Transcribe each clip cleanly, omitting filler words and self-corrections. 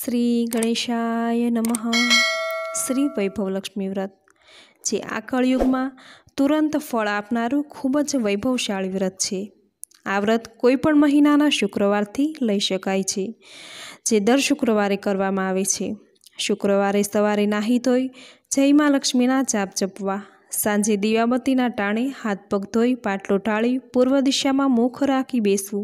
શ્રી ગણેશાય નમઃ। શ્રી વૈભવલક્ષ્મી વ્રત જે આ કળયુગમાં તુરંત ફળ આપનારું ખૂબ જ વૈભવશાળી વ્રત છે। આ વ્રત કોઈપણ મહિનાના શુક્રવારથી લઈ શકાય છે, જે દર શુક્રવારે કરવામાં આવે છે। શુક્રવારે સવારે નાહી ધોઈ જય મા લક્ષ્મીના જાપ જપવા, સાંજે દીવાબત્તીના ટાણે હાથ પગ ધોઈ પાટલો ઢાળી પૂર્વ દિશામાં મુખ રાખી બેસવું।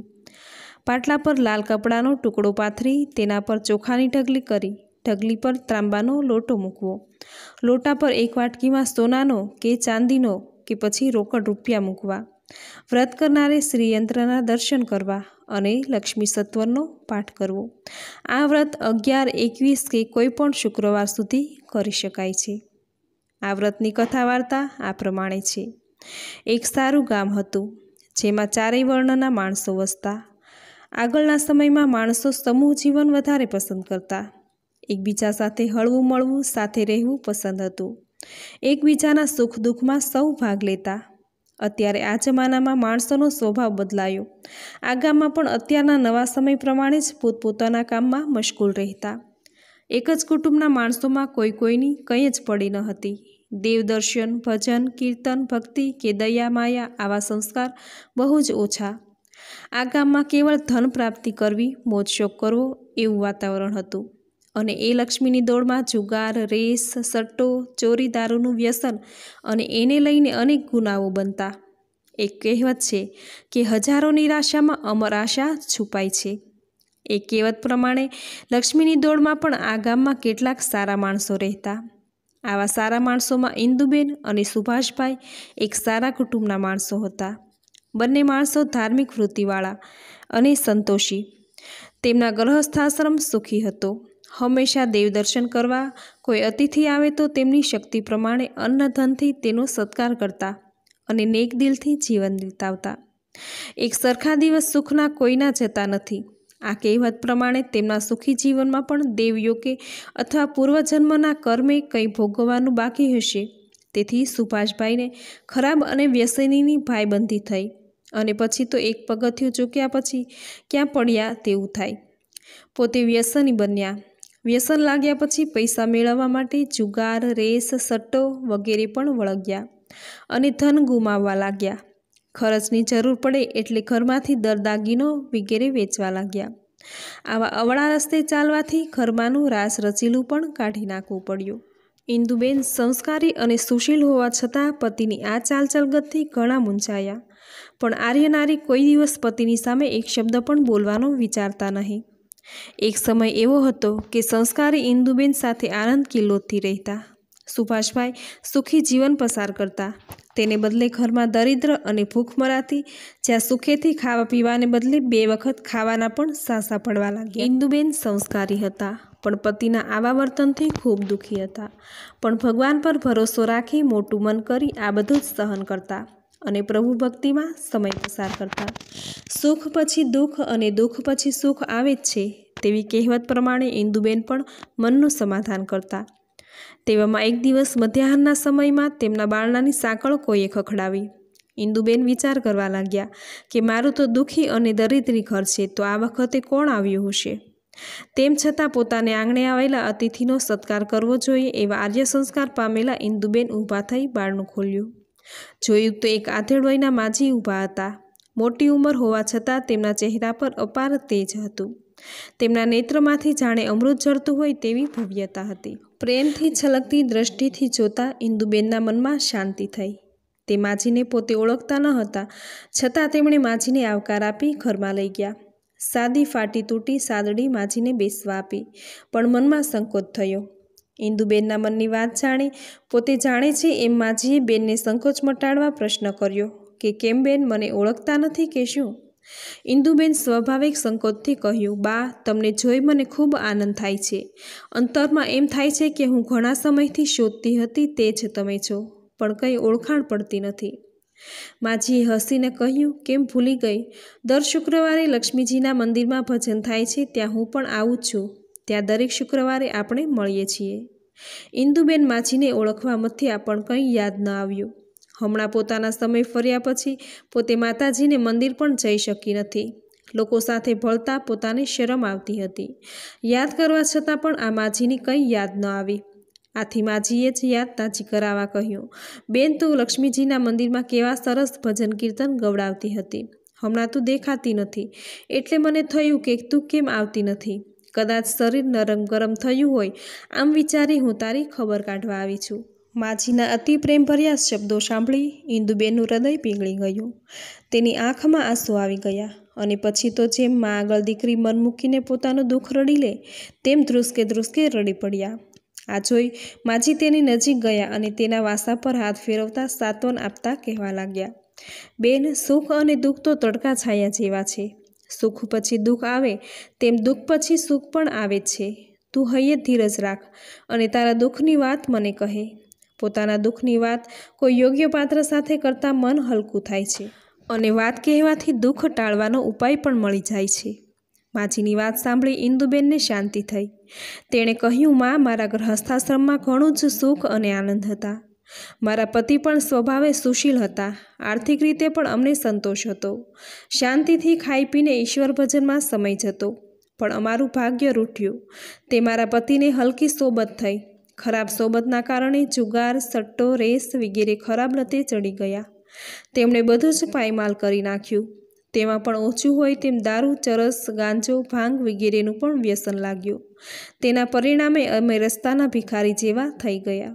પાટલા પર લાલ કપડાનો ટુકડો પાથરી તેના પર ચોખાની ઢગલી કરી ઢગલી પર ત્રાંબાનો લોટો મૂકવો। લોટા પર એક વાટકીમાં સોનાનો કે ચાંદીનો કે પછી રોકડ રૂપિયા મૂકવા। વ્રત કરનારે શ્રીયંત્રના દર્શન કરવા અને લક્ષ્મી સત્વરનો પાઠ કરવો। આ વ્રત 11, 21 કે કોઈ પણ શુક્રવાર સુધી કરી શકાય છે। આ વ્રતની કથા વાર્તા આ પ્રમાણે છે। એક સારું ગામ હતું, જેમાં ચારેય વર્ણના માણસો વસતા। આગળના સમયમાં માણસો સમૂહ જીવન વધારે પસંદ કરતા, એકબીજા સાથે હળવું મળવું, સાથે રહેવું પસંદ હતું, એકબીજાના સુખ દુઃખમાં સૌ ભાગ લેતા। અત્યારે આ જમાનામાં માણસોનો સ્વભાવ બદલાયો। આ ગામમાં પણ અત્યારના નવા સમય પ્રમાણે જ પોતપોતાના કામમાં મશગુલ રહેતા। એક જ કુટુંબના માણસોમાં કોઈ કોઈની કંઈ જ પડી ન હતી। દેવદર્શન, ભજન, કીર્તન, ભક્તિ કે દયા માયા આવા સંસ્કાર બહુ જ ઓછા। આ ગામમાં કેવળ ધન પ્રાપ્તિ કરવી, મોજ શોખ કરવો એવું વાતાવરણ હતું, અને એ લક્ષ્મીની દોડમાં જુગાર, રેસ, સટ્ટો, ચોરી, દારૂનું વ્યસન અને એને લઈને અનેક ગુનાઓ બનતા। એક કહેવત છે કે હજારો નિરાશામાં અમર આશા છુપાય છે। એ કહેવત પ્રમાણે લક્ષ્મીની દોડમાં પણ આ ગામમાં કેટલાક સારા માણસો રહેતા। આવા સારા માણસોમાં ઇન્દુબેન અને સુભાષભાઈ એક સારા કુટુંબના માણસો હતા। બંને માણસો ધાર્મિક વૃત્તિવાળા અને સંતોષી। તેમના ગ્રહસ્થાશ્રમ સુખી હતો। હંમેશા દેવદર્શન કરવા, કોઈ અતિથિ આવે તો તેમની શક્તિ પ્રમાણે અન્ન ધનથી તેનો સત્કાર કરતા અને નેક દિલથી જીવન વિતાવતા। એક સરખા દિવસ સુખના કોઈના જતા નથી। આ કહેવત પ્રમાણે તેમના સુખી જીવનમાં પણ દેવયોગે અથવા પૂર્વજન્મના કર્મે કંઈ ભોગવવાનું બાકી હશે। તેથી સુભાષભાઈને ખરાબ અને વ્યસનીની ભાઈબંધી થઈ, અને પછી તો એક પગથિયું ચૂક્યા પછી ક્યાં પડ્યા તેવું થાય। પોતે વ્યસની બન્યા। વ્યસન લાગ્યા પછી પૈસા મેળવવા માટે જુગાર, રેસ, સટ્ટો વગેરે પણ વળગ્યા અને ધન ગુમાવવા લાગ્યા। ખર્ચની જરૂર પડે એટલે ઘરમાંથી દાગીનો વગેરે વેચવા લાગ્યા। આવા અવળા રસ્તે ચાલવાથી ઘરમાંનું રાસ રચીલું પણ કાઢી નાખવું પડ્યું। ઇન્દુબેન સંસ્કારી અને સુશીલ હોવા છતાં પતિની આ ચાલચલગતથી ઘણા મૂંઝાયા, પણ આર્ય નારી કોઈ દિવસ પતિની સામે એક શબ્દ પણ બોલવાનું વિચારતા નહીં। એક સમય એવો હતો કે સંસ્કારી ઇન્દુબેન સાથે આનંદ કિલ્લોતથી રહેતા। સુભાષભાઈ સુખી જીવન પસાર કરતા, તેને બદલે ઘરમાં દરિદ્ર અને ભૂખ મરાતી, જ્યાં સુખેથી ખાવા પીવાને બદલે 2 વખત ખાવાના પણ સાંસા પડવા લાગ્યા। ઇન્દુબેન સંસ્કારી હતા, પણ પતિના આવા વર્તનથી ખૂબ દુઃખી હતા, પણ ભગવાન પર ભરોસો રાખી મોટું મન કરી આ બધું જ સહન કરતા અને પ્રભુ ભક્તિમાં સમય પસાર કરતા। સુખ પછી દુઃખ અને દુઃખ પછી સુખ આવે જ છે, તેવી કહેવત પ્રમાણે ઇન્દુબેન પણ મનનું સમાધાન કરતા। તેવામાં એક દિવસ મધ્યાહનના સમયમાં તેમના બારણાની સાંકળ કોઈએ ખખડાવી। ઇન્દુબેન વિચાર કરવા લાગ્યા કે મારું તો દુઃખી અને દરિદ્રી ઘર છે, તો આ વખતે કોણ આવ્યું હશે? તેમ છતાં પોતાને આંગણે આવેલા અતિથિનો સત્કાર કરવો જોઈએ એવા આર્ય સંસ્કાર પામેલા ઇન્દુબેન ઊભા થઈ બારણું ખોલ્યું। જોયું તો એક આધેડ વયના માજી ઊભા હતા। મોટી ઉંમર હોવા છતાં તેમના ચહેરા પર અપાર તેજ હતું। તેમના નેત્રમાંથી જાણે અમૃત ઝરતું હોય તેવી ભવ્યતા હતી। પ્રેમથી છલકતી દ્રષ્ટિથી જોતા ઇન્દુબેનના મનમાં શાંતિ થઈ। તે માજીને પોતે ઓળખતા ન હતા, છતાં તેમણે માજીને આવકાર આપી ઘરમાં લઈ ગયા। સાદી ફાટી તૂટી સાદડી માજીને બેસવા આપી, પણ મનમાં સંકોચ થયો। ઇન્દુબેનના મનની વાત જાણી પોતે જાણે છે એમ માજીએ બેનને સંકોચ મટાડવા પ્રશ્ન કર્યો કે કેમ બેન, મને ઓળખતા નથી કે શું? ઇન્દુબેન સ્વાભાવિક સંકોચથી કહ્યું, બા, તમને જોઈ મને ખૂબ આનંદ થાય છે। અંતરમાં એમ થાય છે કે હું ઘણા સમયથી શોધતી હતી તે જ તમે છો, પણ કંઈ ઓળખાણ પડતી નથી। માજીએ હસીને કહ્યું, કેમ ભૂલી ગઈ? દર શુક્રવારે લક્ષ્મીજીના મંદિરમાં ભજન થાય છે, ત્યાં હું પણ આવું જ છું। ત્યાં દરેક શુક્રવારે આપણે મળીએ છીએ। ઇન્દુબેન માજીને ઓળખવા મથ્યા, પણ કંઈ યાદ ન આવ્યું। હમણાં પોતાના સમય ફર્યા પછી પોતે માતાજીને મંદિર પણ જઈ શકી નથી। લોકો સાથે ભળતા પોતાને શરમ આવતી હતી. યાદ કરવા છતાં પણ આ માજીની કંઈ યાદ ન આવી. આથી માજીએ જ યાદ તાજી કરાવવા કહ્યું, બેન, તું લક્ષ્મીજીના મંદિરમાં કેવા સરસ ભજન કીર્તન ગવડાવતી હતી. હમણાં તું દેખાતી નથી, એટલે મને થયું કે તું કેમ આવતી નથી. કદાચ શરીર નરમ ગરમ થયું હોય, આમ વિચારી હું તારી ખબર કાઢવા આવી છું. માજીના અતિ પ્રેમભર્યા શબ્દો સાંભળી ઇન્દુબેનનું હૃદય પીગળી ગયું. તેની આંખમાં આંસુ આવી ગયા અને પછી તો જેમ મા આગળ દીકરી મન મૂકીને પોતાનું દુઃખ રડી લે તેમ ધ્રુસકે ધ્રુસકે રડી પડ્યા. આ જોઈ માજી તેની નજીક ગયા અને તેના વાસા પર હાથ ફેરવતા સાંત્વન આપતા કહેવા લાગ્યા, બેન, સુખ અને દુઃખ તો તડકા છાયા જેવા છે. સુખ પછી દુઃખ આવે તેમ દુઃખ પછી સુખ પણ આવે જ છે. તું હૈયે ધીરજ રાખ અને તારા દુઃખની વાત મને કહે. પોતાના દુઃખની વાત કોઈ યોગ્ય પાત્ર સાથે કરતાં મન હલકું થાય છે અને વાત કહેવાથી દુઃખ ટાળવાનો ઉપાય પણ મળી જાય છે. માજીની વાત સાંભળી ઇન્દુબેનને શાંતિ થઈ. તેણે કહ્યું, માં, મારા ગૃહસ્થાશ્રમમાં ઘણું જ સુખ અને આનંદ હતા. મારા પતિ પણ સ્વભાવે સુશીલ હતા. આર્થિક રીતે પણ અમને સંતોષ હતો. શાંતિથી ખાઈ પીને ઈશ્વર ભજનમાં સમય જતો. પણ અમારું ભાગ્ય રૂઠ્યું. તે મારા પતિને હલકી સોબત થઈ. ખરાબ સોબતના કારણે જુગાર, સટ્ટો, રેસ વગેરે ખરાબ લતે ચડી ગયા. તેમણે બધું જ પાયમાલ કરી નાખ્યું. તેમાં પણ ઓછું હોય તેમ દારૂ, ચરસ, ગાંજો, ભાંગ વગેરેનું પણ વ્યસન લાગ્યું. તેના પરિણામે અમે રસ્તાના ભિખારી જેવા થઈ ગયા.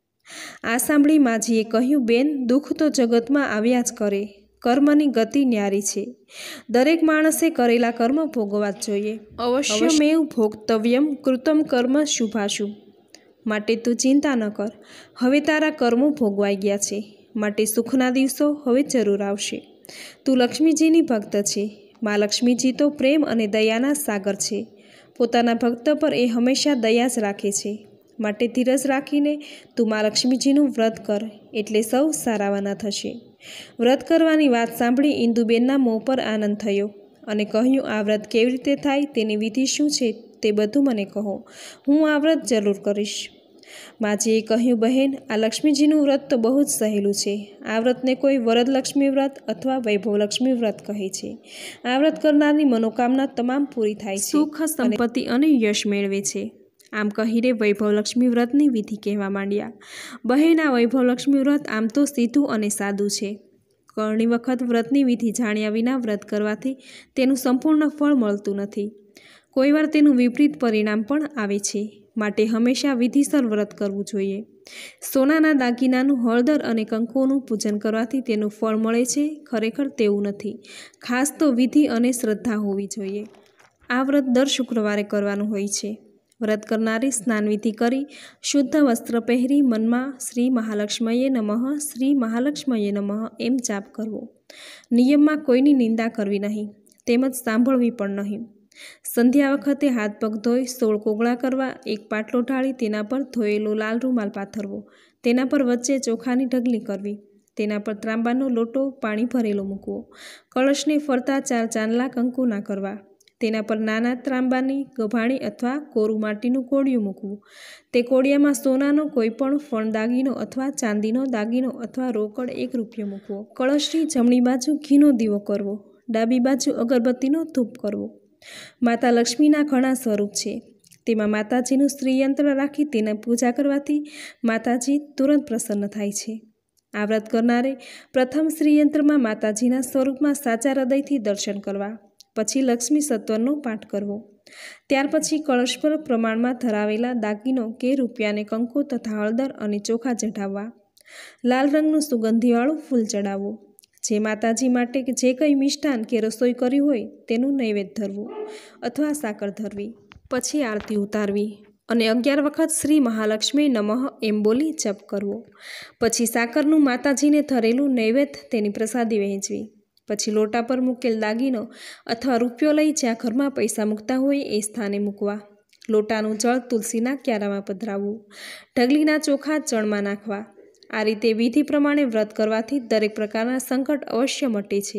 આ સાંભળી માજીએ કહ્યું, બેન, દુઃખ તો જગતમાં આવ્યા જ કરે. કર્મની ગતિ ન્યારી છે. દરેક માણસે કરેલા કર્મ ભોગવવા જ જોઈએ. અવશ્યમેવ ભોક્તવ્યમ કૃતમ કર્મ શુભાશુભ. માટે તું ચિંતા ન કર. હવે તારા કર્મો ભોગવાઈ ગયા છે, માટે સુખના દિવસો હવે જરૂર આવશે. તું લક્ષ્મીજીની ભક્ત છે. મા લક્ષ્મીજી તો પ્રેમ અને દયાના સાગર છે. પોતાના ભક્ત પર એ હંમેશા દયા જ રાખે છે. માટે ધીરજ રાખીને તું મા લક્ષ્મીજીનું વ્રત કર, એટલે સૌ સારાવાના થશે. વ્રત કરવાની વાત સાંભળી ઇન્દુબેનના મોં પર આનંદ થયો અને કહ્યું, આ વ્રત કેવી રીતે થાય, તેની વિધિ શું છે, તે બધું મને કહો. હું આ વ્રત જરૂર કરીશ. માજીએ કહ્યું, બહેન, આ લક્ષ્મીજીનું વ્રત તો બહુ જ સહેલું છે. આ વ્રતને કોઈ વરદલક્ષ્મી વ્રત અથવા વૈભવલક્ષ્મી વ્રત કહે છે. આ વ્રત કરનારની મનોકામના તમામ પૂરી થાય છે, સુખ, સંપત્તિ અને યશ મેળવે છે. આમ કહીને વૈભવલક્ષ્મી વ્રતની વિધિ કહેવા માંડ્યા. બહેન, આ વૈભવલક્ષ્મી વ્રત આમ તો સીધું અને સાદું છે. ઘણી વખત વ્રતની વિધિ જાણ્યા વિના વ્રત કરવાથી તેનું સંપૂર્ણ ફળ મળતું નથી. કોઈવાર તેનું વિપરીત પરિણામ પણ આવે છે. માટે હંમેશા વિધિસર વ્રત કરવું જોઈએ. સોનાના દાગીનાનું હળદર અને કંકુનું પૂજન કરવાથી તેનું ફળ મળે છે, ખરેખર તેવું નથી. ખાસ તો વિધિ અને શ્રદ્ધા હોવી જોઈએ. આ વ્રત દર શુક્રવારે કરવાનું હોય છે. વ્રત કરનારી સ્નાનવિધિ કરી શુદ્ધ વસ્ત્ર પહેરી મનમાં શ્રી મહાલક્ષ્મીએ નમઃ, શ્રી મહાલક્ષ્મીએ નમઃ એમ જાપ કરવો. નિયમમાં કોઈની નિંદા કરવી નહીં, તેમજ સાંભળવી પણ નહીં. સંધ્યા વખતે હાથ પગ ધોઈ 16 કોગળા કરવા, એક પાટલો ઢાળી તેના પર ધોયેલો લાલ રૂમાલ પાથરવો. તેના પર વચ્ચે ચોખાની ઢગલી કરવી. તેના પર ત્રાંબાનો લોટો પાણી ભરેલો મૂકવો. કળશને ફરતા 4 ચાંદલા કંકુના કરવા. તેના પર નાના ત્રાંબાની ગભાણી અથવા કોરું માટીનું કોડિયું મૂકવું. તે કોડિયામાં સોનાનો કોઈ પણ ફણ દાગીનો અથવા ચાંદીનો દાગીનો અથવા રોકડ 1 રૂપિયો મૂકવો. કળશની જમણી બાજુ ઘીનો દીવો કરવો. ડાબી બાજુ અગરબત્તીનો ધૂપ કરવો. માતા લક્ષ્મીના ઘણા સ્વરૂપ છે. તેમાં માતાજીનું શ્રીયંત્ર રાખી તેની પૂજા કરવાથી માતાજી તુરંત પ્રસન્ન થાય છે. આ વ્રત કરનારે પ્રથમ શ્રીયંત્રમાં માતાજીના સ્વરૂપમાં સાચા હૃદયથી દર્શન કરવા. પછી લક્ષ્મી સત્વરનો પાઠ કરવો. ત્યાર પછી કળશ પર પ્રમાણમાં ધરાવેલા દાગીનો કે રૂપિયાને કંકુ તથા હળદર અને ચોખા ચઢાવવા. લાલ રંગનું સુગંધીવાળું ફૂલ ચડાવવું. જે માતાજી માટે જે કંઈ મિષ્ટાન કે રસોઈ કરી હોય તેનું નૈવેદ્ય ધરવું અથવા સાકર ધરવી. પછી આરતી ઉતારવી અને 11 વખત શ્રી મહાલક્ષ્મી નમઃ એમ બોલી જપ કરવો. પછી સાકરનું માતાજીને ધરેલું નૈવેદ્ય તેની પ્રસાદી વહેંચવી. પછી લોટા પર મૂકેલ દાગીનો અથવા રૂપિયો લઈ જ્યાં ઘરમાં પૈસા મૂકતા હોય એ સ્થાને મૂકવા. લોટાનું જળ તુલસીના ક્યારામાં પધરાવવું. ઢગલીના ચોખા ચણમાં નાખવા. આ રીતે વિધિ પ્રમાણે વ્રત કરવાથી દરેક પ્રકારના સંકટ અવશ્ય મટે છે.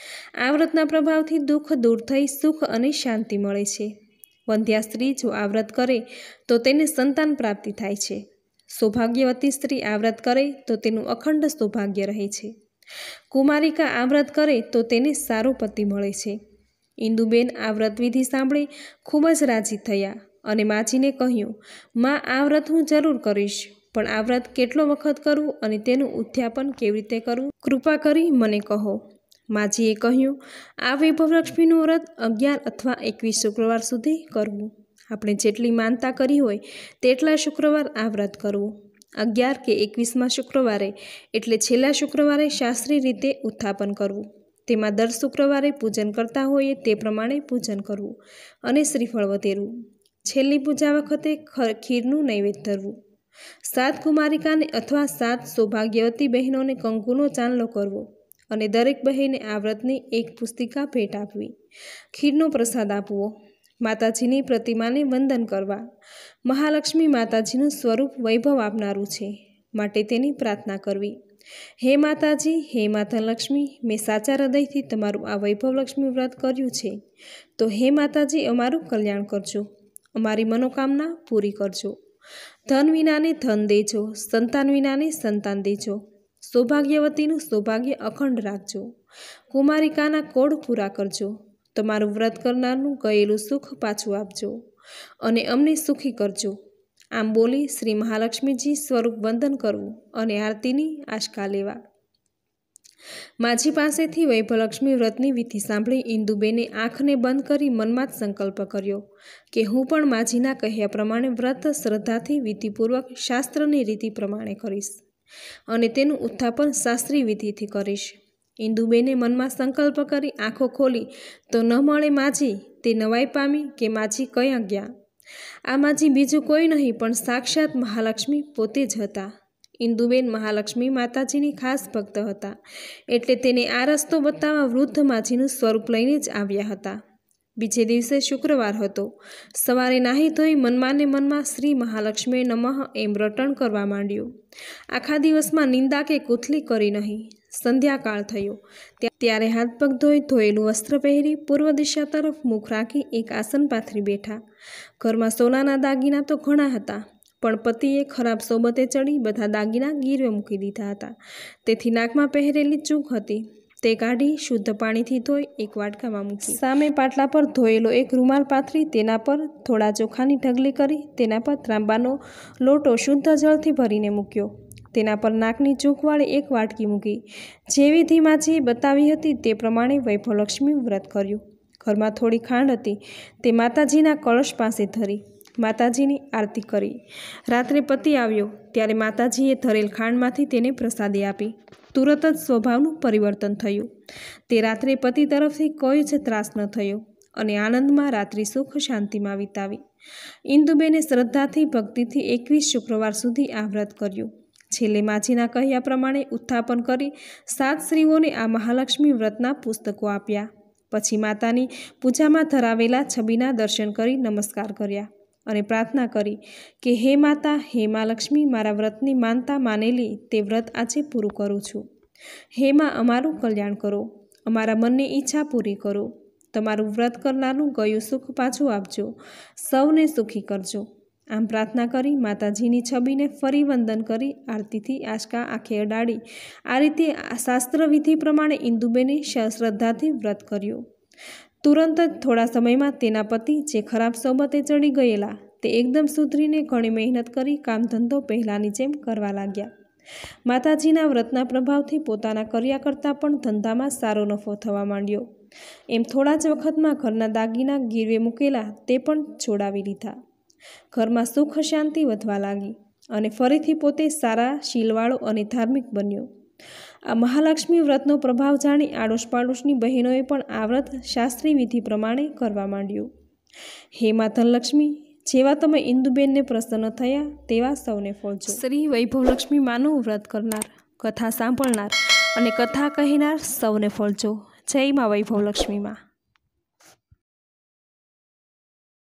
આ વ્રતના પ્રભાવથી દુઃખ દૂર થઈ સુખ અને શાંતિ મળે છે. વંધ્યા સ્ત્રી જો આ વ્રત કરે તો તેને સંતાન પ્રાપ્તિ થાય છે. સૌભાગ્યવતી સ્ત્રી આ વ્રત કરે તો તેનું અખંડ સૌભાગ્ય રહે છે. કુમારિકા આ વ્રત કરે તો તેને સારો પતિ મળે છે. ઇન્દુબેન આ વ્રતવિધિ સાંભળી ખૂબ જ રાજી થયા અને માજીને કહ્યું, માં, આ વ્રત હું જરૂર કરીશ, પણ આ વ્રત કેટલો વખત કરવું અને તેનું ઉદ્યાપન કેવી રીતે કરવું, કૃપા કરી મને કહો. માજીએ કહ્યું, આ વૈભવલક્ષ્મીનું વ્રત 11 અથવા 21 શુક્રવાર સુધી કરવું. આપણે જેટલી માનતા કરી હોય તેટલા શુક્રવાર આ વ્રત કરવું. 11 કે 21માં શુક્રવારે એટલે છેલ્લા શુક્રવારે શાસ્ત્રીય રીતે ઉત્થાપન કરવું. તેમાં દર શુક્રવારે પૂજન કરતા હોઈએ તે પ્રમાણે પૂજન કરવું અને શ્રીફળ વધેરવું. છેલ્લી પૂજા વખતે ખીરનું નૈવેદ્ય ધરવું. 7 કુમારિકાને અથવા 7 સૌભાગ્યવતી બહેનોને કંકુનો ચાંદલો કરવો અને દરેક બહેને આ વ્રતની એક પુસ્તિકા ભેટ આપવી. ખીરનો પ્રસાદ આપવો. માતાજીની પ્રતિમાને વંદન કરવા. મહાલક્ષ્મી માતાજીનું સ્વરૂપ વૈભવ આપનારું છે, માટે તેની પ્રાર્થના કરવી. હે માતાજી, હે માતા લક્ષ્મી, મેં સાચા હૃદયથી તમારું આ વૈભવલક્ષ્મી વ્રત કર્યું છે, તો હે માતાજી અમારું કલ્યાણ કરજો, અમારી મનોકામના પૂરી કરજો. ધન વિનાને ધન દેજો, સંતાન વિનાને સંતાન દેજો, સૌભાગ્યવતીનું સૌભાગ્ય અખંડ રાખજો, કુમારિકાના કોડ પૂરા કરજો, તમારું વ્રત કરનારનું ગયેલું સુખ પાછું આપજો અને અમને સુખી કરજો. આમ બોલી શ્રી મહાલક્ષ્મીજી સ્વરૂપ વંદન કરવું અને આરતીની આશકા લેવા. માજી પાસેથી વૈભવલક્ષ્મી વ્રતની વિધિ સાંભળી ઇન્દુબેને આંખને બંધ કરી મનમાં જ સંકલ્પ કર્યો કે હું પણ માજીના કહ્યા પ્રમાણે વ્રત શ્રદ્ધાથી વિધિપૂર્વક શાસ્ત્રની રીતિ પ્રમાણે કરીશ અને તેનું ઉત્થાપન શાસ્ત્રીય વિધિથી કરીશ. ઇન્દુબેને મનમાં સંકલ્પ કરી આંખો ખોલી તો ન મળે માજી. તે નવાઈ પામી કે માજી કયાં ગયા. આ માજી બીજું કોઈ નહીં પણ સાક્ષાત મહાલક્ષ્મી પોતે જ હતા. ઇન્દુબેન મહાલક્ષ્મી માતાજીની ખાસ ભક્ત હતા, એટલે તેને આ રસ્તો બતાવવા વૃદ્ધ માજીનું સ્વરૂપ લઈને જ આવ્યા હતા. બીજે દિવસે શુક્રવાર હતો. સવારે નાહી ધોઈ મનમાં ને મનમાં શ્રી મહાલક્ષ્મીએ નમઃ એમ રટણ કરવા માંડ્યું. આખા દિવસમાં નિંદા કે કુથલી કરી નહીં. સંધ્યાકાળ થયો ત્યારે હાથ પગ ધોઈ ધોયેલું વસ્ત્ર પહેરી પૂર્વ દિશા તરફ મુખ રાખી એક આસન પાથરી બેઠા. ઘરમાં સોનાના દાગીના તો ઘણા હતા, પણ પતિએ ખરાબ સોબતે ચડી બધા દાગીના ગીરવે મૂકી દીધા હતા. તેથી નાકમાં પહેરેલી ચૂક હતી તે કાઢી શુદ્ધ પાણીથી ધોઈ એક વાટકામાં મૂકી. સામે પાટલા પર ધોયેલો એક રૂમાલ પાથરી તેના પર થોડા ચોખાની ઢગલી કરી તેના પર ત્રાંબાનો લોટો શુદ્ધ જળથી ભરીને મૂક્યો. તેના પર નાકની ચૂકવાળી એક વાટકી મૂકી. જે વિધિ માજીએ બતાવી હતી તે પ્રમાણે વૈભવલક્ષ્મી વ્રત કર્યું. ઘરમાં થોડી ખાંડ હતી તે માતાજીના કળશ પાસે ધરી માતાજીની આરતી કરી. રાત્રે પતિ આવ્યો ત્યારે માતાજીએ ધરેલ ખાંડમાંથી તેને પ્રસાદી આપી. તુરત જ સ્વભાવનું પરિવર્તન થયું. તે રાત્રે પતિ તરફથી કોઈ જ ત્રાસ ન થયો અને આનંદમાં રાત્રિ સુખ શાંતિમાં વિતાવી. ઇન્દુબેને શ્રદ્ધાથી ભક્તિથી 21 શુક્રવાર સુધી આ વ્રત કર્યું. છેલ્લે માજીના કહ્યા પ્રમાણે ઉત્થાપન કરી 7 સ્ત્રીઓને આ મહાલક્ષ્મી વ્રતના પુસ્તકો આપ્યા. પછી માતાની પૂજામાં ધરાવેલા છબીના દર્શન કરી નમસ્કાર કર્યા અને પ્રાર્થના કરી કે હે માતા, હે મા લક્ષ્મી, મારા વ્રતની માનતા માનેલી તે વ્રત આજે પૂરું કરું છું. હે મા, અમારું કલ્યાણ કરો, અમારા મનની ઈચ્છા પૂરી કરો, તમારું વ્રત કરનારનું ગયું સુખ પાછું આપજો, સૌને સુખી કરજો. આમ પ્રાર્થના કરી માતાજીની છબીને ફરી વંદન કરી આરતીથી આશકા આંખે અડાડી આ રીતે શાસ્ત્ર વિધિ પ્રમાણે ઇન્દુબેને શ્રદ્ધાથી વ્રત કર્યું. તુરંત જ થોડા સમયમાં તેના પતિ જે ખરાબ સોબતે ચડી ગયેલા તે એકદમ સુધરીને ઘણી મહેનત કરી કામ ધંધો પહેલાંની જેમ કરવા લાગ્યા. માતાજીના વ્રતના પ્રભાવથી પોતાના કર્યા કરતાં પણ ધંધામાં સારો નફો થવા માંડ્યો. એમ થોડા જ વખતમાં ઘરના દાગીના ગીરવે મૂકેલા તે પણ છોડાવી લીધા. ઘરમાં સુખ શાંતિ વધવા લાગી અને ફરીથી પોતે સારા શીલવાળો અને ધાર્મિક બન્યો. આ મહાલક્ષ્મી વ્રતનો પ્રભાવ જાણી આડોશ પાડોશની બહેનોએ પણ આ વ્રત શાસ્ત્રીય વિધિ પ્રમાણે કરવા માંડ્યું. હે માતા લક્ષ્મી, જેવા તમે ઇન્દુબેનને પ્રસન્ન થયા તેવા સૌને ફળજો. શ્રી વૈભવલક્ષ્મી માનું વ્રત કરનાર, કથા સાંભળનાર અને કથા કહેનાર સૌને ફળજો. જય મા વૈભવલક્ષ્મીમાં.